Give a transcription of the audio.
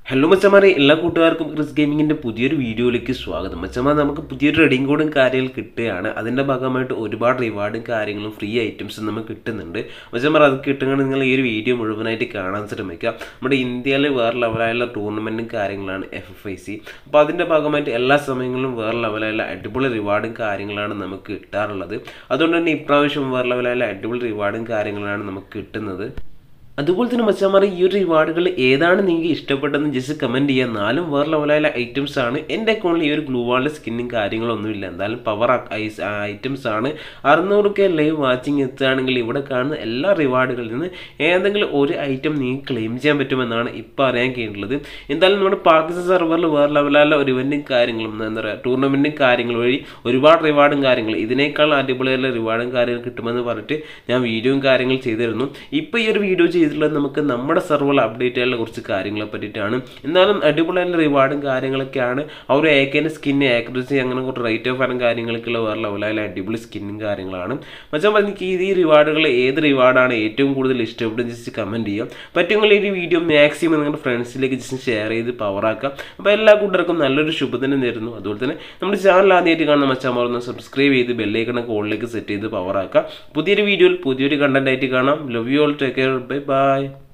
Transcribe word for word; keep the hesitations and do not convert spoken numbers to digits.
Hello മച്ചമാരെ, എല്ലാ കൂട്ടുകാർക്കും Chris ഗെയിമിങ്ങിൻ്റെ പുതിയൊരു വീഡിയോയിലേക്ക് സ്വാഗതം. മച്ചമാർ, നമുക്ക് പുതിയൊരു റെഡിങ് കോഡും കാര്യങ്ങൾ കിട്ടുകയാണ്. അതിൻ്റെ ഭാഗമായിട്ട് ഒരുപാട് റിവാർഡും കാര്യങ്ങളും ഫ്രീ ഐറ്റംസും നമുക്ക് കിട്ടുന്നുണ്ട്. മച്ചമാർ, അത് കിട്ടുകയാണെങ്കിൽ നിങ്ങൾ ഈ ഒരു വീഡിയോ മുഴുവനായിട്ട് കാണാൻ ശ്രമിക്കുക. നമ്മുടെ ഇന്ത്യയിൽ വേറെ ലെവലായുള്ള ടൂർണമെൻറ്റും കാര്യങ്ങളാണ് എഫ് എഫ് ഐ സി. അപ്പോൾ അതിൻ്റെ ഭാഗമായിട്ട് എല്ലാ സമയങ്ങളിലും വേറെ ലെവലായുള്ള അടിപൊളി റിവാർഡും കാര്യങ്ങളാണ് നമുക്ക് കിട്ടാറുള്ളത്. അതുകൊണ്ട് തന്നെ ഇപ്രാവശ്യം വേറെ ലെവലായുള്ള അടിപൊളി റിവാർഡും കാര്യങ്ങളാണ് നമുക്ക് കിട്ടുന്നത്. അതുപോലെ തന്നെ മച്ചാമാർ, ഈ ഒരു റിവാർഡുകൾ ഏതാണ് നിങ്ങൾക്ക് ഇഷ്ടപ്പെട്ടതെന്ന് ജസ്റ്റ് കമൻറ്റ് ചെയ്യുക. നാലും വേറെ ലെവലായ ഐറ്റംസ് ആണ്. എൻ്റെ അക്കൗണ്ടിൽ ഈ ഒരു ഗ്ലൂ വാളിൻ്റെ സ്കിന്നും കാര്യങ്ങളൊന്നുമില്ല. എന്തായാലും പവർ ഐസ് ഐറ്റംസ് ആണ്. അറുന്നൂറ് കെ ലൈവ് വാച്ചിങ് എത്തുകയാണെങ്കിൽ ഇവിടെ കാണുന്ന എല്ലാ റിവാർഡുകളിൽ നിന്ന് ഏതെങ്കിലും ഒരു ഐറ്റം നിങ്ങൾക്ക് ക്ലെയിം ചെയ്യാൻ പറ്റുമെന്നാണ് ഇപ്പോൾ അറിയാൻ കഴിയുന്നത്. എന്തായാലും നമ്മുടെ പാകിസ്ഥാൻ സെർവറിൽ വേറെ ലെവലായ ഒരു ഇവൻറ്റും കാര്യങ്ങളും എന്താ പറയുക ടൂർണമെൻറ്റും കാര്യങ്ങൾ വഴി ഒരുപാട് റിവാർഡും കാര്യങ്ങൾ ഇതിനേക്കാൾ അടിപൊളിയായുള്ള റിവാർഡും കാര്യങ്ങൾ കിട്ടുമെന്ന് പറഞ്ഞിട്ട് ഞാൻ വീഡിയോയും കാര്യങ്ങൾ ചെയ്തിരുന്നു. ഇപ്പോൾ ഈ ഒരു വീഡിയോ ചെയ്ത് നമുക്ക് നമ്മുടെ സെർവറിൽ അപ്ഡേറ്റ് ചെയ്യാനുള്ള കുറച്ച് കാര്യങ്ങളെ പറ്റിയിട്ടാണ്. എന്നാലും അടിപൊളിയായ റിവാർഡും കാര്യങ്ങളൊക്കെയാണ്. ആ ഒരു ഏക്കേൻ്റെ സ്കിന്ന് ആക്യുറസി അങ്ങനെ കുറച്ച് റേറ്റ് ഓഫ് ഫയറും കാര്യങ്ങളൊക്കെയുള്ള വേറെ ലെവലായ അടിപൊളി സ്കിന്നും കാര്യങ്ങളാണ്. മച്ചാൻ എനിക്ക് ഈ റിവാർഡുകൾ ഏത് റിവാർഡാണ് ഏറ്റവും കൂടുതൽ ഇഷ്ടപ്പെട്ടത് ജസ്റ്റ് കമൻറ്റ് ചെയ്യാം. പറ്റുമെങ്കിൽ ഈ വീഡിയോ മാക്സിമം നിങ്ങളുടെ ഫ്രണ്ട്സിലേക്ക് ജസ്റ്റ് ഷെയർ ചെയ്ത് പവറാക്കാം. അപ്പോൾ എല്ലാ കൂട്ടർക്കും നല്ലൊരു ശുഭദിനം നേരുന്നു. അതുപോലെ തന്നെ നമ്മുടെ ചാനൽ ആദ്യമായിട്ട് കാണുന്ന മച്ചാന്മാർ ഒന്ന് സബ്സ്ക്രൈബ് ചെയ്ത് ബെല്ലൈക്കൺ കോളിലേക്ക് സെറ്റ് ചെയ്ത് പവറാക്കാം. പുതിയൊരു വീഡിയോയിൽ പുതിയൊരു കണ്ടന്റ് ആയിട്ട് കാണാം. Love you all, take care, bye by.